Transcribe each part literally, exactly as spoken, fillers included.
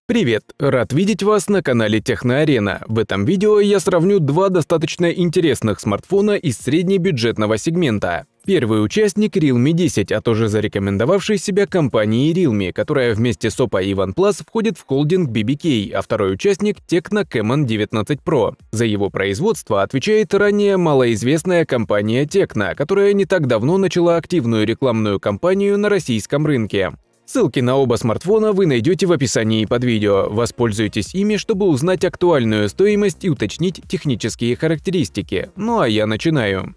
Привет! Рад видеть вас на канале Техноарена. В этом видео я сравню два достаточно интересных смартфона из среднебюджетного сегмента. Первый участник Realme десять, а тоже зарекомендовавший себя компанией Realme, которая вместе с Oppo и OnePlus входит в холдинг би би кей, а второй участник Tecno Camon девятнадцать про. За его производство отвечает ранее малоизвестная компания Tecno, которая не так давно начала активную рекламную кампанию на российском рынке. Ссылки на оба смартфона вы найдете в описании под видео. Воспользуйтесь ими, чтобы узнать актуальную стоимость и уточнить технические характеристики. Ну а я начинаю.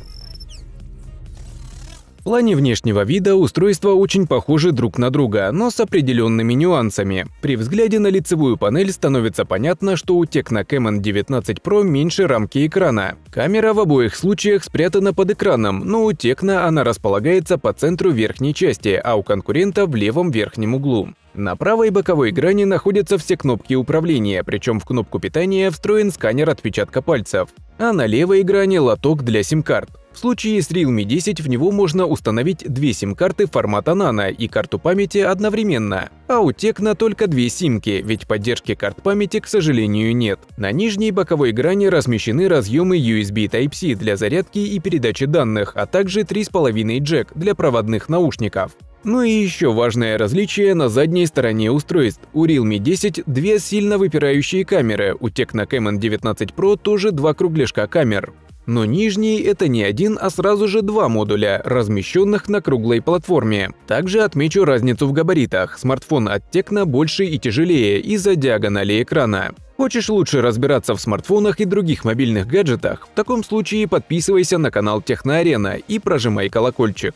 В плане внешнего вида устройства очень похожи друг на друга, но с определенными нюансами. При взгляде на лицевую панель становится понятно, что у Tecno Camon девятнадцать про меньше рамки экрана. Камера в обоих случаях спрятана под экраном, но у Tecno она располагается по центру верхней части, а у конкурента в левом верхнем углу. На правой боковой грани находятся все кнопки управления, причем в кнопку питания встроен сканер отпечатка пальцев, а на левой грани лоток для сим-карт. В случае с Realme десять в него можно установить две сим-карты формата Nano и карту памяти одновременно, а у Tecno только две симки, ведь поддержки карт памяти, к сожалению, нет. На нижней боковой грани размещены разъемы ю эс би Type-C для зарядки и передачи данных, а также три с половиной джек для проводных наушников. Ну и еще важное различие на задней стороне устройств. У Realme десять две сильно выпирающие камеры, у Tecno Camon девятнадцать про тоже два кругляшка камер. Но нижний – это не один, а сразу же два модуля, размещенных на круглой платформе. Также отмечу разницу в габаритах. Смартфон от Tecno больше и тяжелее из-за диагонали экрана. Хочешь лучше разбираться в смартфонах и других мобильных гаджетах? В таком случае подписывайся на канал Техноарена и прожимай колокольчик.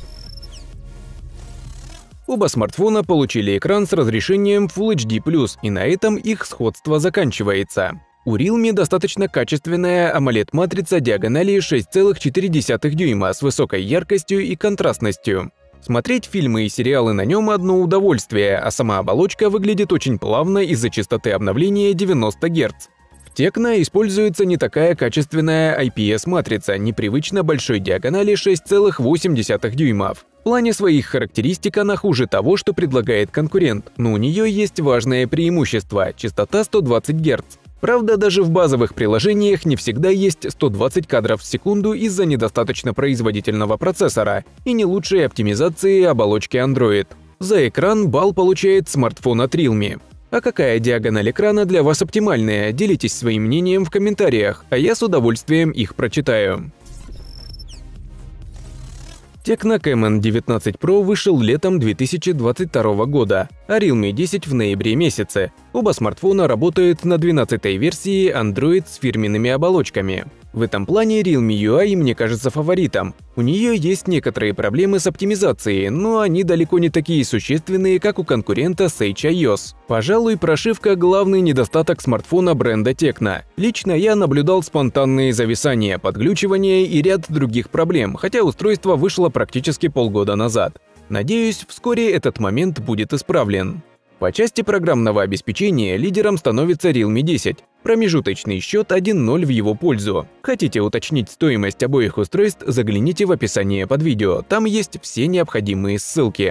Оба смартфона получили экран с разрешением Full эйч ди плюс, и на этом их сходство заканчивается. У Realme достаточно качественная AMOLED-матрица диагональю шесть целых четыре десятых дюйма с высокой яркостью и контрастностью. Смотреть фильмы и сериалы на нем одно удовольствие, а сама оболочка выглядит очень плавно из-за частоты обновления девяносто герц. В Tecno используется не такая качественная ай пи эс-матрица, непривычно большой диагонали шесть целых восемь десятых дюймов. В плане своих характеристик она хуже того, что предлагает конкурент, но у нее есть важное преимущество – частота сто двадцать герц. Правда, даже в базовых приложениях не всегда есть сто двадцать кадров в секунду из-за недостаточно производительного процессора и не лучшей оптимизации оболочки Android. За экран балл получает смартфон от Realme. А какая диагональ экрана для вас оптимальная? Делитесь своим мнением в комментариях, а я с удовольствием их прочитаю. Tecno Camon девятнадцать про вышел летом две тысячи двадцать второго года, а Realme десять в ноябре месяце. Оба смартфона работают на двенадцатой версии Android с фирменными оболочками. В этом плане Realme ю ай мне кажется фаворитом. У нее есть некоторые проблемы с оптимизацией, но они далеко не такие существенные, как у конкурента Sage ай о эс. Пожалуй, прошивка – главный недостаток смартфона бренда Tecno. Лично я наблюдал спонтанные зависания, подглючивания и ряд других проблем, хотя устройство вышло практически полгода назад. Надеюсь, вскоре этот момент будет исправлен. По части программного обеспечения лидером становится Realme десять. Промежуточный счет один ноль в его пользу. Хотите уточнить стоимость обоих устройств, загляните в описание под видео, там есть все необходимые ссылки.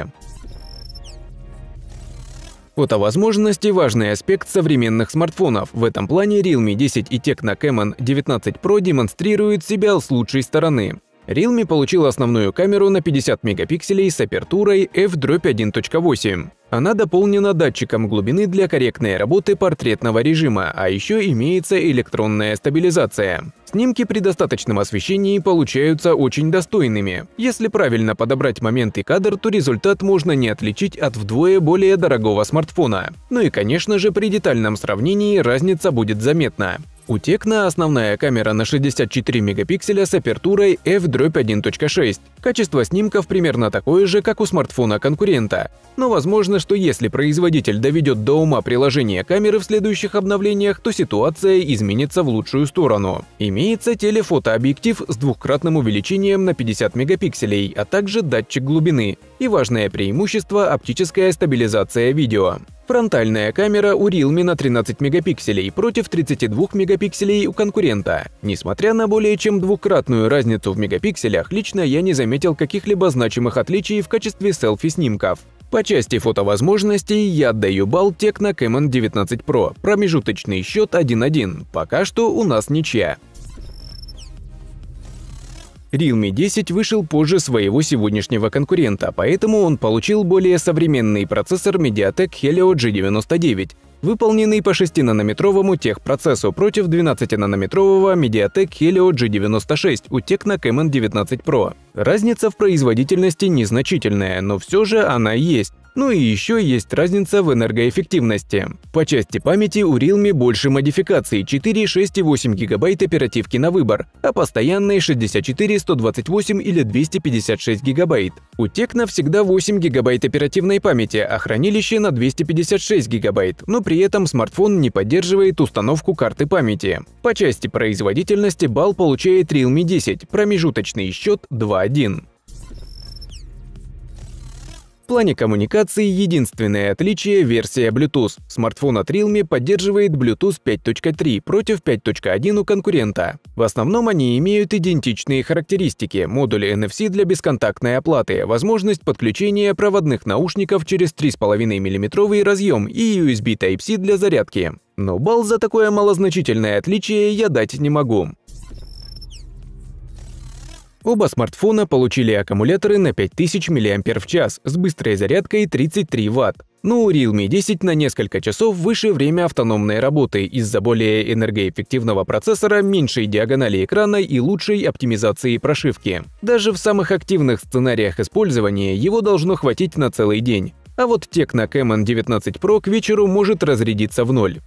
Фотовозможности – важный аспект современных смартфонов. В этом плане Realme десять и Tecno Camon девятнадцать про демонстрируют себя с лучшей стороны. Realme получил основную камеру на пятьдесят мегапикселей с апертурой эф один точка восемь. Она дополнена датчиком глубины для корректной работы портретного режима, а еще имеется электронная стабилизация. Снимки при достаточном освещении получаются очень достойными. Если правильно подобрать момент и кадр, то результат можно не отличить от вдвое более дорогого смартфона. Ну и, конечно же, при детальном сравнении разница будет заметна. У Tecno основная камера на шестьдесят четыре мегапикселя с апертурой эф один точка шесть. Качество снимков примерно такое же, как у смартфона конкурента. Но возможно, что если производитель доведет до ума приложение камеры в следующих обновлениях, то ситуация изменится в лучшую сторону. Имеется телефотообъектив с двухкратным увеличением на пятьдесят мегапикселей, а также датчик глубины. И важное преимущество – оптическая стабилизация видео. Фронтальная камера у Realme на тринадцать мегапикселей против тридцати двух мегапикселей у конкурента. Несмотря на более чем двукратную разницу в мегапикселях, лично я не заметил каких-либо значимых отличий в качестве селфи-снимков. По части фотовозможностей я отдаю балл Tecno Camon девятнадцать про, промежуточный счет один один, пока что у нас ничья. Realme десять вышел позже своего сегодняшнего конкурента, поэтому он получил более современный процессор Mediatek Helio джи девяносто девять, выполненный по шестинанометровому техпроцессу против двенадцатинанометрового Mediatek Helio джи девяносто шесть у Tecno Camon девятнадцать про. Разница в производительности незначительная, но все же она есть. Ну и еще есть разница в энергоэффективности. По части памяти у Realme больше модификаций – четыре, шесть и восемь гигабайт оперативки на выбор, а постоянные шестьдесят четыре, сто двадцать восемь или двести пятьдесят шесть гигабайт. У Tecno всегда восемь гигабайт оперативной памяти, а хранилище на двести пятьдесят шесть гигабайт, но при этом смартфон не поддерживает установку карты памяти. По части производительности балл получает Realme десять, промежуточный счет два один. В плане коммуникации единственное отличие – версия Bluetooth. Смартфон от Realme поддерживает Bluetooth пять точка три против пять точка один у конкурента. В основном они имеют идентичные характеристики – модуль эн эф си для бесконтактной оплаты, возможность подключения проводных наушников через три и пять миллиметровый разъем и ю эс би Type-C для зарядки. Но балл за такое малозначительное отличие я дать не могу. Оба смартфона получили аккумуляторы на пять тысяч миллиампер-час с быстрой зарядкой тридцать три ватт. Но у Realme десять на несколько часов выше время автономной работы из-за более энергоэффективного процессора, меньшей диагонали экрана и лучшей оптимизации прошивки. Даже в самых активных сценариях использования его должно хватить на целый день. А вот Tecno Camon девятнадцать про к вечеру может разрядиться в ноль.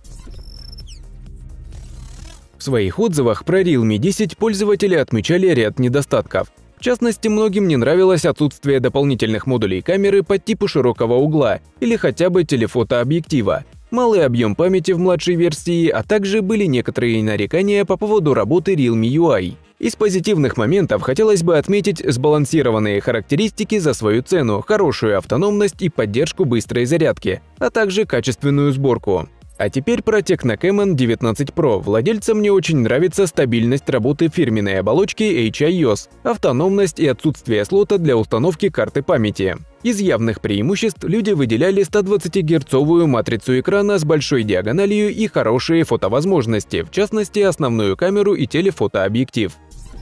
В своих отзывах про Realme десять пользователи отмечали ряд недостатков. В частности, многим не нравилось отсутствие дополнительных модулей камеры по типу широкого угла или хотя бы телефотообъектива, малый объем памяти в младшей версии, а также были некоторые нарекания по поводу работы Realme ю ай. Из позитивных моментов хотелось бы отметить сбалансированные характеристики за свою цену, хорошую автономность и поддержку быстрой зарядки, а также качественную сборку. А теперь про Tecno Camon девятнадцать про. Владельцам мне очень нравится стабильность работы фирменной оболочки эйч ай о эс, автономность и отсутствие слота для установки карты памяти. Из явных преимуществ люди выделяли стодвадцатигерцовую матрицу экрана с большой диагональю и хорошие фотовозможности, в частности основную камеру и телефотообъектив.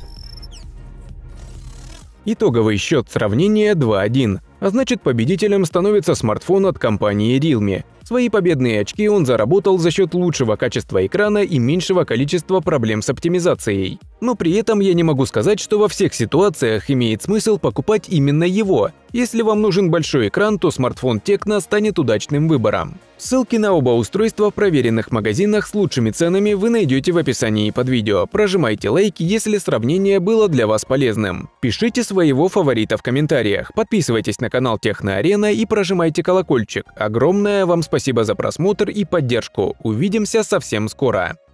Итоговый счет сравнения два один, а значит победителем становится смартфон от компании Realme. Свои победные очки он заработал за счет лучшего качества экрана и меньшего количества проблем с оптимизацией. Но при этом я не могу сказать, что во всех ситуациях имеет смысл покупать именно его. Если вам нужен большой экран, то смартфон Tecno станет удачным выбором. Ссылки на оба устройства в проверенных магазинах с лучшими ценами вы найдете в описании под видео. Прожимайте лайк, если сравнение было для вас полезным. Пишите своего фаворита в комментариях, подписывайтесь на канал Техноарена и прожимайте колокольчик. Огромное вам спасибо за просмотр и поддержку. Увидимся совсем скоро.